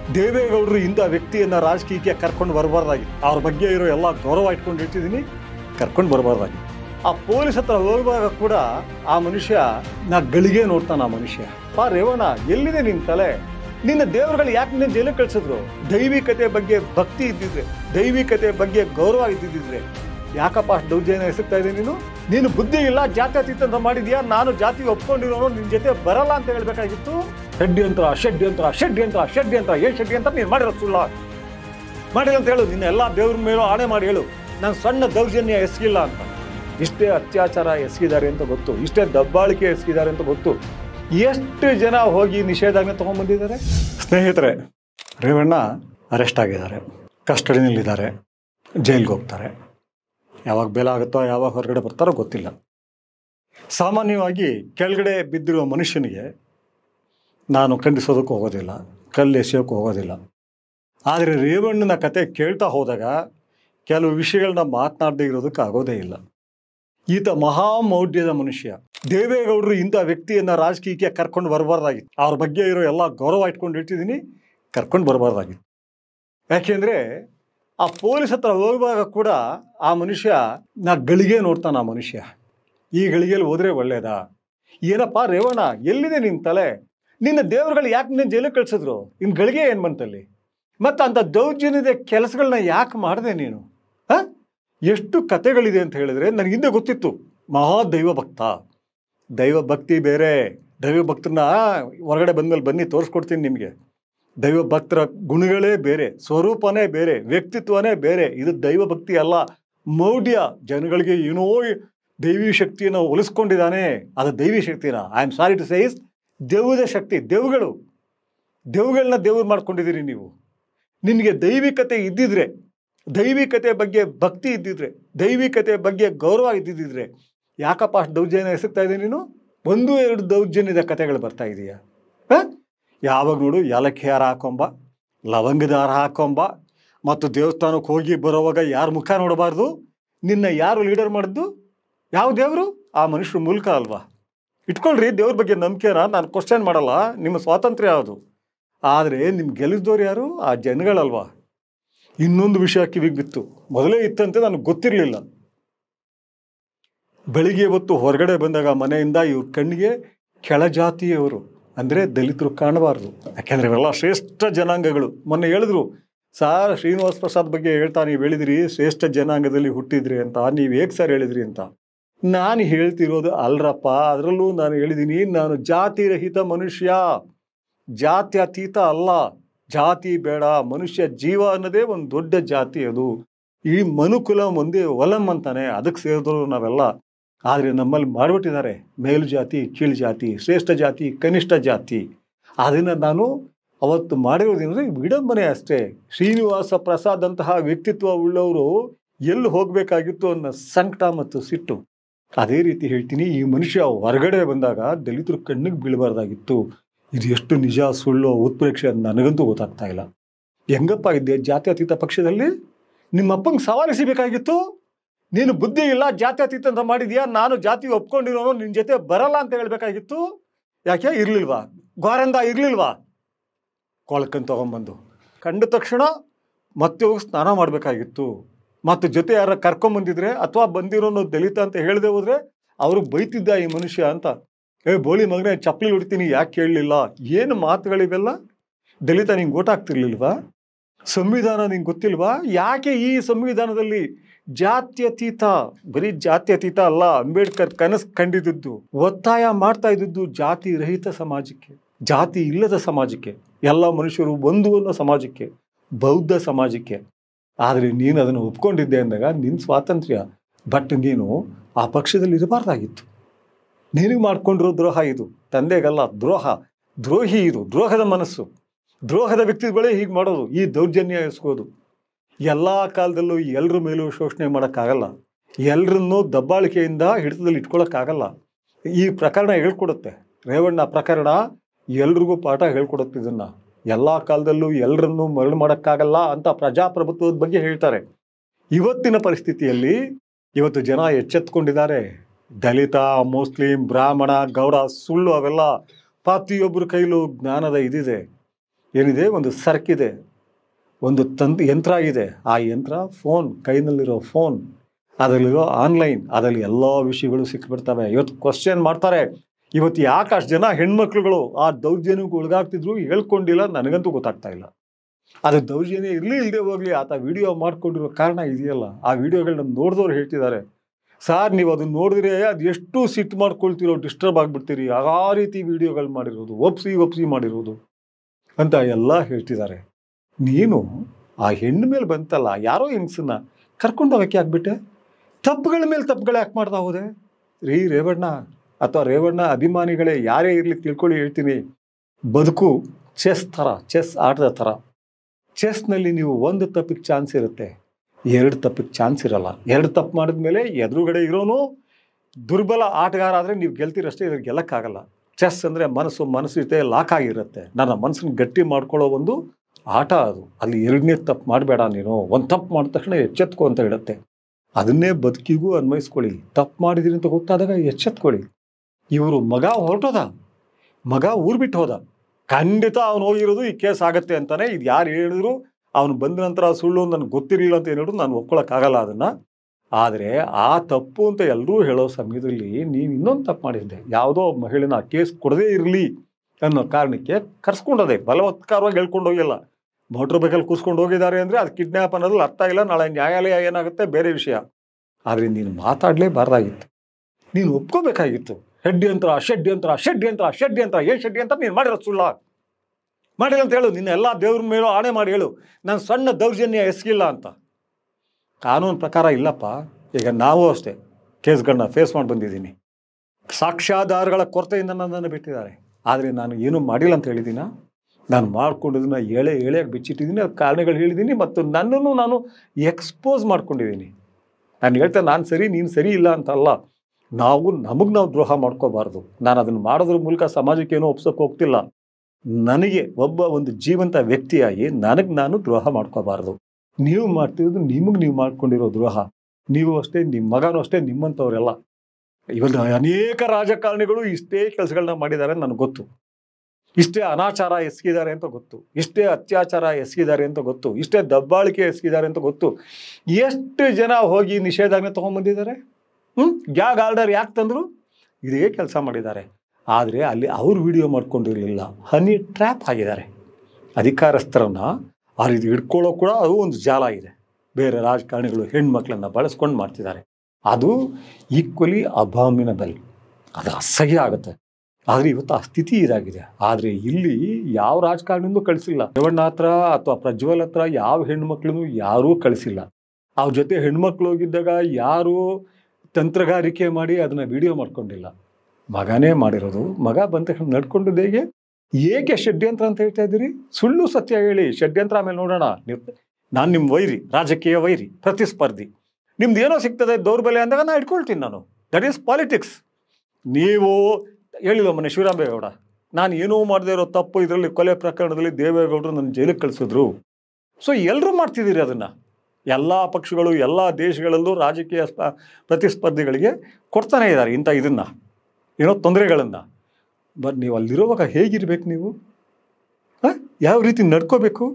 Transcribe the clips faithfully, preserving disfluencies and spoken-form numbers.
ದೇವೇಗೌಡರು ಇಂಥ ವ್ಯಕ್ತಿಯನ್ನು ರಾಜಕೀಯಕ್ಕೆ ಕರ್ಕೊಂಡು ಬರಬಾರ್ದಾಗಿತ್ತು. ಅವ್ರ ಬಗ್ಗೆ ಇರೋ ಎಲ್ಲ ಗೌರವ ಇಟ್ಕೊಂಡು ಇಟ್ಟಿದ್ದೀನಿ, ಕರ್ಕೊಂಡು ಬರಬಾರ್ದಾಗಿತ್ತು. ಆ ಪೊಲೀಸ್ ಹತ್ರ ಹೋಗುವಾಗ ಕೂಡ ಆ ಮನುಷ್ಯ ನಾ ಗಳಿಗೆ ನೋಡ್ತಾನೆ. ಆ ಮನುಷ್ಯ ಪಾ ರೇವಣ್ಣ ಎಲ್ಲಿದೆ ನಿನ್ನ ತಲೆ? ನಿನ್ನ ದೇವರುಗಳು ಯಾಕೆ ನಿನ್ನ ಜೈಲಿಗೆ ಕಳಿಸಿದ್ರು? ದೈವಿಕತೆ ಬಗ್ಗೆ ಭಕ್ತಿ ಇದ್ದಿದ್ರೆ, ದೈವಿಕತೆ ಬಗ್ಗೆ ಗೌರವ ಇದ್ದಿದ್ರೆ ಯಾಕಪ್ಪ ಅಷ್ಟು ದೌರ್ಜನ್ಯ ಎಸಗ್ತಾ ಇದೆ ನೀನು? ನೀನು ಬುದ್ಧಿ ಇಲ್ಲ, ಜಾತ್ಯತೀತ ಅಂತ ಮಾಡಿದ್ಯಾ, ನಾನು ಜಾತಿ ಒಪ್ಕೊಂಡಿರೋನು ನಿನ್ನ ಜೊತೆ ಬರಲ್ಲ ಅಂತ ಹೇಳ್ಬೇಕಾಗಿತ್ತು. ಷಡ್ಯಂತ್ರ ಷಡ್ಯಂತ್ರ ಷಡ್ಯಂತ್ರ ಷಡ್ಯಂತ್ರ ಏನ್ ಷಡ್ಯಂತ್ರ ನೀನು ಮಾಡಿರೋ ಸುಳ್ಳ ಮಾಡಿಲ್ಲ ಅಂತ ಹೇಳು. ನಿನ್ನ ಎಲ್ಲ ದೇವ್ರ ಮೇಲೂ ಆಣೆ ಮಾಡಿ ಹೇಳು, ನಾನು ಸಣ್ಣ ದೌರ್ಜನ್ಯ ಎಸಗಿಲ್ಲ ಅಂತ. ಇಷ್ಟೇ ಅತ್ಯಾಚಾರ ಎಸಗಿದ್ದಾರೆ ಅಂತ ಗೊತ್ತು, ಇಷ್ಟೇ ದಬ್ಬಾಳಿಕೆ ಎಸಗಿದ್ದಾರೆ ಅಂತ ಗೊತ್ತು. ಎಷ್ಟು ಜನ ಹೋಗಿ ನಿಷೇಧಾಜ್ಞೆ ತೊಗೊಂಡ್ಬಂದಿದ್ದಾರೆ? ಸ್ನೇಹಿತರೆ, ರೇವಣ್ಣ ಅರೆಸ್ಟ್ ಆಗಿದ್ದಾರೆ, ಕಸ್ಟಡಿನಲ್ಲಿದ್ದಾರೆ, ಜೈಲಿಗೆ ಹೋಗ್ತಾರೆ. ಯಾವಾಗ ಬೇಲ ಆಗುತ್ತೋ, ಯಾವಾಗ ಹೊರಗಡೆ ಬರ್ತಾರೋ ಗೊತ್ತಿಲ್ಲ. ಸಾಮಾನ್ಯವಾಗಿ ಕೆಳಗಡೆ ಬಿದ್ದಿರುವ ಮನುಷ್ಯನಿಗೆ ನಾನು ಖಂಡಿಸೋದಕ್ಕೂ ಹೋಗೋದಿಲ್ಲ, ಕಲ್ಲು ಎಸೆಯೋಕ್ಕೂ ಹೋಗೋದಿಲ್ಲ. ಆದರೆ ರೇವಣ್ಣನ ಕತೆ ಕೇಳ್ತಾ ಹೋದಾಗ ಕೆಲವು ವಿಷಯಗಳನ್ನ ಮಾತನಾಡದೇ ಇರೋದಕ್ಕೆ ಆಗೋದೇ ಇಲ್ಲ. ಈತ ಮಹಾಮೌಢ್ಯದ ಮನುಷ್ಯ. ದೇವೇಗೌಡರು ಇಂಥ ವ್ಯಕ್ತಿಯನ್ನು ರಾಜಕೀಯಕ್ಕೆ ಕರ್ಕೊಂಡು ಬರಬಾರ್ದಾಗಿತ್ತು. ಅವ್ರ ಬಗ್ಗೆ ಇರೋ ಎಲ್ಲ ಗೌರವ ಇಟ್ಕೊಂಡು ಇಟ್ಟಿದ್ದೀನಿ, ಕರ್ಕೊಂಡು ಬರಬಾರ್ದಾಗಿತ್ತು. ಯಾಕೆಂದರೆ ಆ ಪೊಲೀಸ್ ಹತ್ರ ಹೋಗುವಾಗ ಕೂಡ ಆ ಮನುಷ್ಯ ನಾ ಗಳಿಗೆ ನೋಡ್ತಾನೆ. ಆ ಮನುಷ್ಯ ಈ ಗಳಿಗೆಯಲ್ಲಿ ಹೋದರೆ ಒಳ್ಳೇದಾ? ಏನಪ್ಪ ರೇವಣ್ಣ ಎಲ್ಲಿದೆ ನಿನ್ನ ತಲೆ? ನಿನ್ನ ದೇವರುಗಳು ಯಾಕೆ ನಿನ್ನ ಜೈಲಿಗೆ ಕಳಿಸಿದ್ರು? ಇನ್ನು ಗಳಿಗೆ ಏನು ಬಂತಲ್ಲಿ? ಮತ್ತು ಅಂಥ ದೌರ್ಜನ್ಯದ ಕೆಲಸಗಳನ್ನ ಯಾಕೆ ಮಾಡಿದೆ ನೀನು? ಹಾಂ, ಎಷ್ಟು ಕತೆಗಳಿದೆ ಅಂತ ಹೇಳಿದ್ರೆ ನನಗೆ ಹಿಂದೆ ಗೊತ್ತಿತ್ತು. ಮಹಾ ದೈವ ಭಕ್ತ, ದೈವ ಭಕ್ತಿ ಬೇರೆ. ದೈವ ಭಕ್ತರನ್ನ ಹೊರಗಡೆ ಬಂದಮೇಲೆ ಬನ್ನಿ ತೋರಿಸ್ಕೊಡ್ತೀನಿ ನಿಮಗೆ. ದೈವ ಭಕ್ತರ ಗುಣಗಳೇ ಬೇರೆ, ಸ್ವರೂಪನೇ ಬೇರೆ, ವ್ಯಕ್ತಿತ್ವನೇ ಬೇರೆ. ಇದು ದೈವ ಭಕ್ತಿ ಅಲ್ಲ, ಮೌಢ್ಯ. ಜನಗಳಿಗೆ ಏನೋ ದೈವಿ ಶಕ್ತಿಯನ್ನು ಒಲಿಸ್ಕೊಂಡಿದ್ದಾನೆ, ಅದು ದೈವಿ ಶಕ್ತಿನ. I am sorry to says ದೆವ್ವದ ಶಕ್ತಿ. ದೆವ್ಗಳು ದೆವ್ಗಳನ್ನ ದೇವ್ರು ಮಾಡ್ಕೊಂಡಿದ್ದೀರಿ ನೀವು. ನಿನಗೆ ದೈವಿಕತೆ ಇದ್ದಿದ್ರೆ, ದೈವಿಕತೆ ಬಗ್ಗೆ ಭಕ್ತಿ ಇದ್ದಿದ್ರೆ, ದೈವಿಕತೆ ಬಗ್ಗೆ ಗೌರವ ಇದ್ದಿದ್ದಿದ್ರೆ ಯಾಕಪ್ಪ ಅಷ್ಟು ದೌರ್ಜನ್ಯ ಎಸಗ್ತಾ ಇದೆ ನೀನು? ಒಂದು ಎರಡು ದೌರ್ಜನ್ಯದ ಕತೆಗಳು ಬರ್ತಾ ಇದೆಯಾ? ಹಾಂ, ಯಾವಾಗ ನೋಡು ಏಲಕ್ಕಿ ಹಾರ ಹಾಕೊಂಬ, ಲವಂಗದ ಹಾರ ಹಾಕೊಂಬ, ಮತ್ತು ದೇವಸ್ಥಾನಕ್ಕೆ ಹೋಗಿ ಬರೋವಾಗ ಯಾರ ಮುಖ ನೋಡಬಾರ್ದು. ನಿನ್ನ ಯಾರು ಲೀಡರ್ ಮಾಡಿದ್ದು? ಯಾವ ದೇವರು? ಆ ಮನುಷ್ಯರ ಮೂಲಕ ಅಲ್ವಾ? ಇಟ್ಕೊಳ್ರಿ ದೇವ್ರ ಬಗ್ಗೆ ನಂಬಿಕೆನ. ನಾನು ಕ್ವಶನ್ ಮಾಡಲ್ಲ, ನಿಮ್ಮ ಸ್ವಾತಂತ್ರ್ಯ ಯಾವುದು. ಆದರೆ ನಿಮ್ಮ ಗೆಲ್ಲಿಸಿದವ್ರು ಯಾರು? ಆ ಜನಗಳಲ್ವಾ? ಇನ್ನೊಂದು ವಿಷಯ ಕಿವಿಗೆ ಬಿತ್ತು, ಮೊದಲೇ ಇತ್ತಂತೆ ನನಗೆ ಗೊತ್ತಿರಲಿಲ್ಲ. ಬೆಳಿಗ್ಗೆ ಹೊತ್ತು ಹೊರಗಡೆ ಬಂದಾಗ ಮನೆಯಿಂದ ಇವ್ರ ಕಣ್ಣಿಗೆ ಕೆಳಜಾತಿಯವರು ಅಂದರೆ ದಲಿತರು ಕಾಣಬಾರ್ದು. ಯಾಕೆಂದರೆ ಇವೆಲ್ಲ ಶ್ರೇಷ್ಠ ಜನಾಂಗಗಳು. ಮೊನ್ನೆ ಹೇಳಿದ್ರು, ಸಾರ್ ಶ್ರೀನಿವಾಸ್ ಪ್ರಸಾದ್ ಬಗ್ಗೆ ಹೇಳ್ತಾ ನೀವು ಹೇಳಿದ್ರಿ ಶ್ರೇಷ್ಠ ಜನಾಂಗದಲ್ಲಿ ಹುಟ್ಟಿದ್ರಿ ಅಂತ. ನೀವು ಹೇಗೆ ಸರ್ ಹೇಳಿದ್ರಿ ಅಂತ. ನಾನು ಹೇಳ್ತಿರೋದು ಅಲ್ರಪ್ಪ, ಅದರಲ್ಲೂ ನಾನು ಹೇಳಿದ್ದೀನಿ, ನಾನು ಜಾತಿರಹಿತ ಮನುಷ್ಯ, ಜಾತ್ಯತೀತ ಅಲ್ಲ. ಜಾತಿ ಬೇಡ, ಮನುಷ್ಯ ಜೀವ ಅನ್ನೋದೇ ಒಂದು ದೊಡ್ಡ ಜಾತಿ. ಅದು ಈ ಮನುಕುಲ ಒಂದೇ ಒಲಂ ಅಂತಾನೆ, ಅದಕ್ಕೆ ಸೇರಿದ್ರು ನಾವೆಲ್ಲ. ಆದರೆ ನಮ್ಮಲ್ಲಿ ಮಾಡಿಬಿಟ್ಟಿದ್ದಾರೆ ಮೇಲು ಜಾತಿ, ಕೀಳು ಜಾತಿ, ಶ್ರೇಷ್ಠ ಜಾತಿ, ಕನಿಷ್ಠ ಜಾತಿ. ಅದನ್ನು ನಾನು ಅವತ್ತು ಮಾಡಿರೋದೇನಂದರೆ ವಿಡಂಬನೆ ಅಷ್ಟೇ. ಶ್ರೀನಿವಾಸ ಪ್ರಸಾದ್ ಅಂತಹ ವ್ಯಕ್ತಿತ್ವ ಉಳ್ಳವರು ಎಲ್ಲಿ ಹೋಗಬೇಕಾಗಿತ್ತು ಅನ್ನೋ ಸಂಕಟ ಮತ್ತು ಸಿಟ್ಟು. ಅದೇ ರೀತಿ ಹೇಳ್ತೀನಿ, ಈ ಮನುಷ್ಯ ಹೊರಗಡೆ ಬಂದಾಗ ದಲಿತರು ಕಣ್ಣಿಗೆ ಬೀಳಬಾರ್ದಾಗಿತ್ತು. ಇದು ಎಷ್ಟು ನಿಜ ಸುಳ್ಳು ಉತ್ಪ್ರೇಕ್ಷೆ ಅಂತ ನನಗಂತೂ ಗೊತ್ತಾಗ್ತಾ ಇಲ್ಲ. ಹೆಂಗಪ್ಪ ಇದ್ದೆ ಜಾತ್ಯತೀತ ಪಕ್ಷದಲ್ಲಿ? ನಿಮ್ಮಪ್ಪಂಗೆ ಸವಾಲಿಸಬೇಕಾಗಿತ್ತು. ನೀನು ಬುದ್ಧಿ ಇಲ್ಲ, ಜಾತ್ಯತೀತ ಅಂತ ಮಾಡಿದ್ಯಾ, ನಾನು ಜಾತಿ ಒಪ್ಕೊಂಡಿರೋನು ನಿನ್ನ ಜೊತೆ ಬರಲ್ಲ ಅಂತ ಹೇಳ್ಬೇಕಾಗಿತ್ತು. ಯಾಕೆ ಇರಲಿಲ್ವಾ? ಗೋರಂದ ಇರಲಿಲ್ವಾ? ಕೊಳಕನ್ ತೊಗೊಂಬಂದು ಕಂಡ ತಕ್ಷಣ ಮತ್ತೆ ಹೋಗಿ ಸ್ನಾನ ಮಾಡಬೇಕಾಗಿತ್ತು. ಮತ್ತು ಜೊತೆ ಯಾರ ಕರ್ಕೊಂಬಂದಿದ್ರೆ ಅಥವಾ ಬಂದಿರೋನು ದಲಿತ ಅಂತ ಹೇಳದೆ ಹೋದರೆ ಅವ್ರಿಗೆ ಬೈತಿದ್ದ ಈ ಮನುಷ್ಯ ಅಂತ. ಏ ಬೋಳಿ ಮಗನೇ ಚಪ್ಪಲಿ ಹೊಡಿತೀನಿ ಯಾಕೆ ಕೇಳಲಿಲ್ಲ? ಏನು ಮಾತುಗಳಿವೆಲ್ಲ? ದಲಿತ ನಿಂಗೆ ಓಟ್ ಆಗ್ತಿರ್ಲಿಲ್ವಾ? ಸಂವಿಧಾನ ನಿಂಗೆ ಗೊತ್ತಿಲ್ವಾ? ಯಾಕೆ ಈ ಸಂವಿಧಾನದಲ್ಲಿ ಜಾತ್ಯತೀತ, ಬರೀ ಜಾತ್ಯತೀತ ಅಲ್ಲ, ಅಂಬೇಡ್ಕರ್ ಕನಸು ಕಂಡಿದ್ದು, ಒತ್ತಾಯ ಮಾಡ್ತಾ ಇದ್ದದ್ದು ಜಾತಿ ರಹಿತ ಸಮಾಜಕ್ಕೆ, ಜಾತಿ ಇಲ್ಲದ ಸಮಾಜಕ್ಕೆ, ಎಲ್ಲ ಮನುಷ್ಯರು ಒಂದು ಅನ್ನೋ ಸಮಾಜಕ್ಕೆ, ಬೌದ್ಧ ಸಮಾಜಕ್ಕೆ. ಆದರೆ ನೀನು ಅದನ್ನು ಒಪ್ಕೊಂಡಿದ್ದೆ ಅಂದಾಗ ನಿನ್ನ ಸ್ವಾತಂತ್ರ್ಯ. ಬಟ್ ನೀನು ಆ ಪಕ್ಷದಲ್ಲಿ ಇರಬಾರ್ದಾಗಿತ್ತು. ನಿನಗೆ ಮಾಡ್ಕೊಂಡಿರೋ ದ್ರೋಹ ಇದು, ತಂದೆಗಲ್ಲ ದ್ರೋಹ. ದ್ರೋಹಿ ಇದು, ದ್ರೋಹದ ಮನಸ್ಸು, ದ್ರೋಹದ ವ್ಯಕ್ತಿಗಳೇ ಹೀಗೆ ಮಾಡೋದು, ಈ ದೌರ್ಜನ್ಯ ಎಸ್ಕೋದು. ಎಲ್ಲ ಕಾಲದಲ್ಲೂ ಎಲ್ಲರ ಮೇಲೂ ಶೋಷಣೆ ಮಾಡೋಕ್ಕಾಗಲ್ಲ, ಎಲ್ಲರನ್ನೂ ದಬ್ಬಾಳಿಕೆಯಿಂದ ಹಿಡಿತದಲ್ಲಿ ಇಟ್ಕೊಳ್ಳೋಕ್ಕಾಗಲ್ಲ. ಈ ಪ್ರಕರಣ ಹೇಳ್ಕೊಡುತ್ತೆ, ರೇವಣ್ಣ ಪ್ರಕರಣ ಎಲ್ರಿಗೂ ಪಾಠ ಹೇಳ್ಕೊಡುತ್ತೆ. ಇದನ್ನು ಎಲ್ಲ ಕಾಲದಲ್ಲೂ ಎಲ್ಲರನ್ನೂ ಮರಳು ಮಾಡೋಕ್ಕಾಗಲ್ಲ ಅಂತ ಪ್ರಜಾಪ್ರಭುತ್ವದ ಬಗ್ಗೆ ಹೇಳ್ತಾರೆ. ಇವತ್ತಿನ ಪರಿಸ್ಥಿತಿಯಲ್ಲಿ ಇವತ್ತು ಜನ ಎಚ್ಚೆತ್ಕೊಂಡಿದ್ದಾರೆ. ದಲಿತ, ಮುಸ್ಲಿಂ, ಬ್ರಾಹ್ಮಣ, ಗೌಡ, ಸುಳ್ಳು ಅವೆಲ್ಲ ಪ್ರತಿಯೊಬ್ಬರ ಕೈಲೂ ಜ್ಞಾನದ ಇದಿದೆ. ಏನಿದೆ, ಒಂದು ಸರಕಿದೆ, ಒಂದು ತಂತ್ರ ಯಂತ್ರ ಇದೆ. ಆ ಯಂತ್ರ ಫೋನ್, ಕೈನಲ್ಲಿರೋ ಫೋನ್, ಅದರಲ್ಲಿರೋ ಆನ್ಲೈನ್, ಅದರಲ್ಲಿ ಎಲ್ಲ ವಿಷಯಗಳು ಸಿಕ್ಕಿಬಿಡ್ತವೆ. ಇವತ್ತು ಕ್ವಶನ್ ಮಾಡ್ತಾರೆ, ಇವತ್ತು ಯಾಕೆ ಅಷ್ಟು ಜನ ಹೆಣ್ಮಕ್ಳುಗಳು ಆ ದೌರ್ಜನ್ಯಕ್ಕೆ ಒಳಗಾಗ್ತಿದ್ರು ಹೇಳ್ಕೊಂಡಿಲ್ಲ, ನನಗಂತೂ ಗೊತ್ತಾಗ್ತಾ ಇಲ್ಲ. ಅದು ದೌರ್ಜನ್ಯ ಇರಲಿ ಇಲ್ಲದೆ ಹೋಗಲಿ, ಆತ ವಿಡಿಯೋ ಮಾಡ್ಕೊಂಡಿರೋ ಕಾರಣ ಇದೆಯಲ್ಲ, ಆ ವಿಡಿಯೋಗಳನ್ನ ನೋಡಿದವ್ರು ಹೇಳ್ತಿದ್ದಾರೆ, ಸಾರ್ ನೀವು ಅದನ್ನ ನೋಡಿದ್ರೆ ಅದು ಎಷ್ಟು ಸಿಟ್ಟು ಮಾಡ್ಕೊಳ್ತಿರೋ, ಡಿಸ್ಟರ್ಬ್ ಆಗಿಬಿಡ್ತೀರಿ, ಆ ರೀತಿ ವಿಡಿಯೋಗಳು ಮಾಡಿರೋದು, ಒಪ್ಸಿ ಒಪ್ಸಿ ಮಾಡಿರೋದು ಅಂತ ಎಲ್ಲ ಹೇಳ್ತಿದ್ದಾರೆ. ನೀನು ಆ ಹೆಣ್ಣು ಮೇಲೆ ಬಂತಲ್ಲ, ಯಾರೋ ಹೆಂಗಸನ್ನ ಕರ್ಕೊಂಡು ಹೋಗಕ್ಕೆ ಆಗ್ಬಿಟ್ಟೆ, ತಪ್ಪುಗಳ ಮೇಲೆ ತಪ್ಪುಗಳು ಯಾಕೆ ಮಾಡ್ತಾ ಹೋದೆ? ರೀ ರೇವಣ್ಣ ಅಥವಾ ರೇವಣ್ಣ ಅಭಿಮಾನಿಗಳೇ ಯಾರೇ ಇರಲಿ ತಿಳ್ಕೊಳ್ಳಿ, ಹೇಳ್ತೀನಿ, ಬದುಕು ಚೆಸ್ ಥರ, ಚೆಸ್ ಆಟದ ಥರ. ಚೆಸ್ನಲ್ಲಿ ನೀವು ಒಂದು ತಪ್ಪಿಗೆ ಚಾನ್ಸ್ ಇರುತ್ತೆ, ಎರಡು ತಪ್ಪಿಗೆ ಚಾನ್ಸ್ ಇರಲ್ಲ. ಎರಡು ತಪ್ಪು ಮಾಡಿದ್ಮೇಲೆ ಎದುರುಗಡೆ ಇರೋನು ದುರ್ಬಲ ಆಟಗಾರ ಆದರೆ ನೀವು ಗೆಲ್ತೀರಷ್ಟೇ, ಇದ್ರಿಗೆ ಗೆಲ್ಲಕ್ಕಾಗಲ್ಲ. ಚೆಸ್ ಅಂದರೆ ಮನಸ್ಸು ಮನಸ್ಸು ಜೊತೆ ಲಾಕ್ ಆಗಿರುತ್ತೆ. ನನ್ನ ಮನಸ್ಸನ್ನು ಗಟ್ಟಿ ಮಾಡ್ಕೊಳ್ಳೋ ಒಂದು ಆಟ ಅದು. ಅಲ್ಲಿ ಎರಡನೇ ತಪ್ಪು ಮಾಡಬೇಡ ನೀನು, ಒಂದು ತಪ್ಪು ಮಾಡಿದ ತಕ್ಷಣ ಎಚ್ಚೆತ್ಕೊ ಅಂತ ಹೇಳುತ್ತೆ. ಅದನ್ನೇ ಬದುಕಿಗೂ ಅನ್ವಯಿಸ್ಕೊಳ್ಳಿ. ತಪ್ಪು ಮಾಡಿದ್ರಿ ಅಂತ ಗೊತ್ತಾದಾಗ ಎಚ್ಚೆತ್ಕೊಳ್ಳಿ. ಇವರು ಮಗ ಹೊರಟೋದ, ಮಗ ಊರು ಬಿಟ್ಟು ಹೋದ, ಖಂಡಿತ ಅವನು ಹೋಗಿರೋದು ಈ ಕೇಸ್ ಆಗತ್ತೆ ಅಂತಾನೆ. ಇದು ಯಾರು ಹೇಳಿದ್ರು, ಅವನು ಬಂದ ನಂತರ ಸುಳ್ಳು ನನಗೆ ಗೊತ್ತಿರಲಿಲ್ಲ ಅಂತ ಹೇಳಿದ್ರು ನಾನು ಒಪ್ಕೊಳ್ಳೋಕ್ಕಾಗಲ್ಲ ಅದನ್ನು. ಆದರೆ ಆ ತಪ್ಪು ಅಂತ ಎಲ್ಲರೂ ಹೇಳೋ ಸಮಯದಲ್ಲಿ ನೀನು ಇನ್ನೊಂದು ತಪ್ಪು ಮಾಡಿದ್ದೆ. ಯಾವುದೋ ಮಹಿಳೆನ ಕೇಸ್ ಕೊಡದೇ ಇರಲಿ ಅನ್ನೋ ಕಾರಣಕ್ಕೆ ಕರ್ಸ್ಕೊಂಡದೆ, ಬಲವತ್ಕಾರವಾಗಿ ಹೇಳ್ಕೊಂಡು ಹೋಗಿಲ್ಲ. ಮೋಟ್ರ್ ಬೈಕಲ್ಲಿ ಕೂಸ್ಕೊಂಡು ಹೋಗಿದ್ದಾರೆ ಅಂದರೆ ಅದು ಕಿಡ್ನ್ಯಾಪ್ ಅನ್ನೋದ್ರಲ್ಲಿ ಅರ್ಥ ಇಲ್ಲ. ನಾಳೆ ನ್ಯಾಯಾಲಯ ಏನಾಗುತ್ತೆ ಬೇರೆ ವಿಷಯ. ಆದರೆ ನೀನು ಮಾತಾಡಲೇಬಾರ್ದಾಗಿತ್ತು, ನೀನು ಒಪ್ಕೋಬೇಕಾಗಿತ್ತು. ಷಡ್ಯಂತ್ರ ಷಡ್ಯಂತ್ರ ಷಡ್ಯಂತ್ರ ಷಡ್ಯಂತ್ರ ಏನು ಷಡ್ಯಂತ್ರ ನೀನು ಮಾಡಿರೋ ಸುಳ್ಳ ಮಾಡಿಲ್ಲ ಅಂತ ಹೇಳು. ನಿನ್ನ ಎಲ್ಲ ದೇವ್ರ ಮೇಲೂ ಆಣೆ ಮಾಡಿ ಹೇಳು, ನಾನು ಸಣ್ಣ ದೌರ್ಜನ್ಯ ಎಸಗಿಲ್ಲ ಅಂತ. ಕಾನೂನು ಪ್ರಕಾರ ಇಲ್ಲಪ್ಪ. ಈಗ ನಾವು ಅಷ್ಟೇ ಕೇಸ್ಗಳನ್ನ ಫೇಸ್ ಮಾಡಿ ಬಂದಿದ್ದೀನಿ. ಸಾಕ್ಷ್ಯಾಧಾರಗಳ ಕೊರತೆಯಿಂದ ನನ್ನನ್ನು ಬಿಟ್ಟಿದ್ದಾರೆ, ಆದರೆ ನಾನು ಏನೂ ಮಾಡಿಲ್ಲ ಅಂತ ಹೇಳಿದ್ದೀನ. ನಾನು ಮಾಡ್ಕೊಂಡಿದ್ದನ್ನ ಎಳೆ ಎಳೆಯಾಗಿ ಬಿಚ್ಚಿಟ್ಟಿದ್ದೀನಿ, ಅದು ಕಾರಣಗಳು ಹೇಳಿದ್ದೀನಿ, ಮತ್ತು ನನ್ನನ್ನು ನಾನು ಎಕ್ಸ್ಪೋಸ್ ಮಾಡ್ಕೊಂಡಿದ್ದೀನಿ. ನಾನು ಹೇಳ್ತೇನೆ ನಾನು ಸರಿ ನೀನು ಸರಿ ಇಲ್ಲ ಅಂತಲ್ಲ, ನಾವು ನಮಗೆ ನಾವು ದ್ರೋಹ ಮಾಡ್ಕೋಬಾರ್ದು. ನಾನು ಅದನ್ನು ಮಾಡೋದ್ರ ಮೂಲಕ ಸಮಾಜಕ್ಕೆ ಏನೋ ಒಪ್ಸೋಕೆ ಹೋಗ್ತಿಲ್ಲ. ನನಗೆ ಒಬ್ಬ ಒಂದು ಜೀವಂತ ವ್ಯಕ್ತಿಯಾಗಿ ನನಗೆ ನಾನು ದ್ರೋಹ ಮಾಡ್ಕೋಬಾರ್ದು. ನೀವು ಮಾಡ್ತಿರೋದು ನಿಮಗೆ ನೀವು ಮಾಡ್ಕೊಂಡಿರೋ ದ್ರೋಹ. ನೀವು ಅಷ್ಟೇ, ನಿಮ್ಮ ಮಗನೂ ಅಷ್ಟೇ, ನಿಮ್ಮಂಥವರೆಲ್ಲ. ಇವತ್ತು ಅನೇಕ ರಾಜಕಾರಣಿಗಳು ಇಷ್ಟೇ ಕೆಲಸಗಳನ್ನ ಮಾಡಿದ್ದಾರೆ ನನಗೆ ಗೊತ್ತು. ಇಷ್ಟೇ ಅನಾಚಾರ ಎಸಗಿದ್ದಾರೆ ಅಂತ ಗೊತ್ತು, ಇಷ್ಟೇ ಅತ್ಯಾಚಾರ ಎಸಗಿದ್ದಾರೆ ಅಂತ ಗೊತ್ತು, ಇಷ್ಟೇ ದಬ್ಬಾಳಿಕೆ ಎಸಗಿದ್ದಾರೆ ಅಂತ ಗೊತ್ತು. ಎಷ್ಟು ಜನ ಹೋಗಿ ನಿಷೇಧಾಜ್ಞೆ ತೊಗೊಂಡ್ಬಂದಿದ್ದಾರೆ? ಹ್ಞೂ ಗ್ಯಾಗ್ ಆರ್ಡರ್ ಯಾಕೆ ತಂದರು? ಇದೇ ಕೆಲಸ ಮಾಡಿದ್ದಾರೆ. ಆದರೆ ಅಲ್ಲಿ ಅವರು ವಿಡಿಯೋ ಮಾಡ್ಕೊಂಡಿರಲಿಲ್ಲ, ಹನಿ ಟ್ರ್ಯಾಪ್ ಆಗಿದ್ದಾರೆ. ಅಧಿಕಾರಸ್ಥರನ್ನು ಆ ರೀತಿ ಹಿಡ್ಕೊಳ್ಳೋ ಕೂಡ ಅದು ಒಂದು ಜಾಲ ಇದೆ. ಬೇರೆ ರಾಜಕಾರಣಿಗಳು ಹೆಣ್ಮಕ್ಳನ್ನು ಬಳಸ್ಕೊಂಡು ಮಾಡ್ತಿದ್ದಾರೆ. ಅದು ಈಕ್ವಲಿ ಅಬಾಮಿನಬಲ್, ಅದು ಅಸಹ್ಯ ಆಗುತ್ತೆ. ಆದರೆ ಇವತ್ತು ಆ ಸ್ಥಿತಿ ಇದಾಗಿದೆ. ಆದರೆ ಇಲ್ಲಿ ಯಾವ ರಾಜಕಾರಣಿಂದೂ ಕಳಿಸಿಲ್ಲ. ರೇವಣ್ಣ ಹತ್ರ ಅಥವಾ ಪ್ರಜ್ವಲ್ ಹತ್ರ ಯಾವ ಹೆಣ್ಮಕ್ಳನ್ನು ಯಾರೂ ಕಳಿಸಿಲ್ಲ. ಅವ್ರ ಜೊತೆ ಹೆಣ್ಮಕ್ಳು ಹೋಗಿದ್ದಾಗ ಯಾರೂ ತಂತ್ರಗಾರಿಕೆ ಮಾಡಿ ಅದನ್ನು ವಿಡಿಯೋ ಮಾಡ್ಕೊಂಡಿಲ್ಲ. ಮಗನೇ ಮಾಡಿರೋದು. ಮಗ ಬಂದ ತಕ್ಷಣ ನಡ್ಕೊಂಡಿದ್ದು ಹೇಗೆ? ಏಕೆ ಷಡ್ಯಂತ್ರ ಅಂತ ಹೇಳ್ತಾ ಇದ್ದೀರಿ? ಸುಳ್ಳು ಸತ್ಯ ಹೇಳಿ, ಷಡ್ಯಂತ್ರ ಆಮೇಲೆ ನೋಡೋಣ. ನೀವು ನಾನು ನಿಮ್ಮ ವೈರಿ, ರಾಜಕೀಯ ವೈರಿ, ಪ್ರತಿಸ್ಪರ್ಧಿ. ನಿಮ್ದು ಏನೋ ಸಿಗ್ತದೆ ದೌರ್ಬಲ್ಯ ಅಂದಾಗ ನಾನು ಇಟ್ಕೊಳ್ತೀನಿ. ನಾನು ದಟ್ ಈಸ್ ಪಾಲಿಟಿಕ್ಸ್. ನೀವು ಹೇಳಿಲ್ಲ ಮೊನ್ನೆ ಶಿವರಾಮೇಗೌಡ, ನಾನು ಏನೂ ಮಾಡದೇ ಇರೋ ತಪ್ಪು ಇದರಲ್ಲಿ ಕೊಲೆ ಪ್ರಕರಣದಲ್ಲಿ ದೇವೇಗೌಡರು ನನ್ನ ಜೈಲಿಗೆ ಕಳಿಸಿದ್ರು. ಸೊ ಎಲ್ಲರೂ ಮಾಡ್ತಿದ್ದೀರಿ ಅದನ್ನು. ಎಲ್ಲ ಪಕ್ಷಗಳು ಎಲ್ಲ ದೇಶಗಳಲ್ಲೂ ರಾಜಕೀಯ ಸ್ಪ ಪ್ರತಿಸ್ಪರ್ಧಿಗಳಿಗೆ ಕೊಡ್ತಾನೆ ಇದ್ದಾರೆ ಇಂಥ ಇದನ್ನು, ಏನೋ ತೊಂದರೆಗಳನ್ನು. ಬಟ್ ನೀವು ಅಲ್ಲಿರುವಾಗ ಹೇಗಿರ್ಬೇಕು? ನೀವು ಯಾವ ರೀತಿ ನಡ್ಕೋಬೇಕು?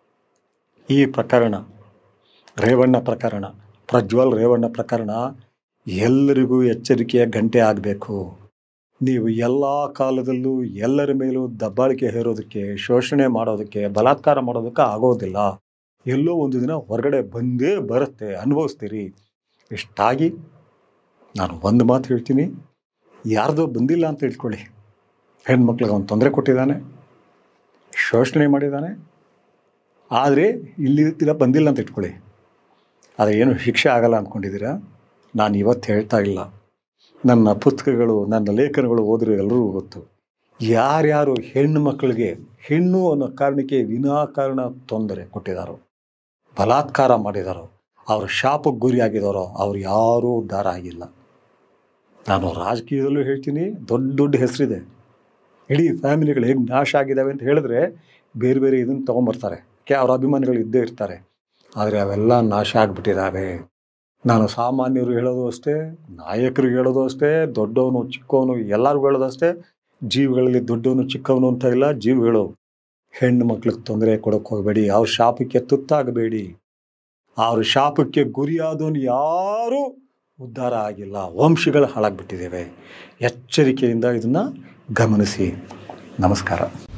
ಈ ಪ್ರಕರಣ, ರೇವಣ್ಣ ಪ್ರಕರಣ, ಪ್ರಜ್ವಲ್ ರೇವಣ್ಣ ಪ್ರಕರಣ ಎಲ್ಲರಿಗೂ ಎಚ್ಚರಿಕೆಯ ಗಂಟೆ ಆಗಬೇಕು. ನೀವು ಎಲ್ಲ ಕಾಲದಲ್ಲೂ ಎಲ್ಲರ ಮೇಲೂ ದಬ್ಬಾಳಿಕೆ ಹೇರೋದಕ್ಕೆ, ಶೋಷಣೆ ಮಾಡೋದಕ್ಕೆ, ಬಲಾತ್ಕಾರ ಮಾಡೋದಕ್ಕೆ ಆಗೋದಿಲ್ಲ. ಎಲ್ಲೋ ಒಂದು ದಿನ ಹೊರಗಡೆ ಬಂದೇ ಬರುತ್ತೆ, ಅನುಭವಿಸ್ತೀರಿ. ಇಷ್ಟಾಗಿ ನಾನು ಒಂದು ಮಾತು ಹೇಳ್ತೀನಿ, ಯಾರ್ದೋ ಬಂದಿಲ್ಲ ಅಂತ ಇಟ್ಕೊಳ್ಳಿ, ಹೆಣ್ಮಕ್ಳಿಗೆ ಅವನು ತೊಂದರೆ ಕೊಟ್ಟಿದ್ದಾನೆ, ಶೋಷಣೆ ಮಾಡಿದ್ದಾನೆ, ಆದರೆ ಇಲ್ಲಿ ತೀರ ಬಂದಿಲ್ಲ ಅಂತ ಇಟ್ಕೊಳ್ಳಿ, ಆದರೆ ಏನು ಶಿಕ್ಷೆ ಆಗಲ್ಲ ಅಂದ್ಕೊಂಡಿದ್ದೀರಾ? ನಾನು ಇವತ್ತು ಹೇಳ್ತಾ ಇಲ್ಲ. ನನ್ನ ಪುಸ್ತಕಗಳು, ನನ್ನ ಲೇಖನಗಳು ಓದಿರೋ ಎಲ್ಲರಿಗೂ ಗೊತ್ತು. ಯಾರ್ಯಾರು ಹೆಣ್ಣು ಮಕ್ಕಳಿಗೆ ಹೆಣ್ಣು ಅನ್ನೋ ಕಾರಣಕ್ಕೆ ವಿನಾಕಾರಣ ತೊಂದರೆ ಕೊಟ್ಟಿದ್ದಾರೋ, ಬಲಾತ್ಕಾರ ಮಾಡಿದಾರೋ, ಅವ್ರ ಶಾಪಕ್ಕೆ ಗುರಿಯಾಗಿದ್ದಾರೋ ಅವ್ರು ಯಾರೂ ಉದ್ಧಾರ ಆಗಿಲ್ಲ. ನಾನು ರಾಜಕೀಯದಲ್ಲೂ ಹೇಳ್ತೀನಿ, ದೊಡ್ಡ ದೊಡ್ಡ ಹೆಸರಿದೆ. ಇಡೀ ಫ್ಯಾಮಿಲಿಗಳು ಹೇಗೆ ನಾಶ ಆಗಿದ್ದಾವೆ ಅಂತ ಹೇಳಿದ್ರೆ ಬೇರೆ ಬೇರೆ ಇದನ್ನು ತೊಗೊಂಬರ್ತಾರೆ, ಕೆ ಅವ್ರ ಅಭಿಮಾನಿಗಳು ಇದ್ದೇ ಇರ್ತಾರೆ. ಆದರೆ ಅವೆಲ್ಲ ನಾಶ ಆಗಿಬಿಟ್ಟಿದ್ದಾವೆ. ನಾನು ಸಾಮಾನ್ಯರು ಹೇಳೋದು ಅಷ್ಟೇ, ನಾಯಕರಿಗೆ ಹೇಳೋದು ಅಷ್ಟೇ, ದೊಡ್ಡವನು ಚಿಕ್ಕವನು ಎಲ್ಲರಿಗೂ ಹೇಳೋದು ಅಷ್ಟೇ. ಜೀವಿಗಳಲ್ಲಿ ದೊಡ್ಡವನು ಚಿಕ್ಕವನು ಅಂತ ಇಲ್ಲ, ಜೀವಿಗಳು ಹೆಣ್ಣು ಮಕ್ಳಿಗೆ ತೊಂದರೆ ಕೊಡೋಕೆ ಹೋಗಬೇಡಿ, ಅವ್ರ ಶಾಪಕ್ಕೆ ತುತ್ತಾಗಬೇಡಿ. ಅವ್ರ ಶಾಪಕ್ಕೆ ಗುರಿಯಾದವನು ಯಾರೂ ಉದ್ಧಾರ ಆಗಿಲ್ಲ, ವಂಶಗಳು ಹಾಳಾಗ್ಬಿಟ್ಟಿದ್ದೇವೆ. ಎಚ್ಚರಿಕೆಯಿಂದ ಇದನ್ನು ಗಮನಿಸಿ. ನಮಸ್ಕಾರ.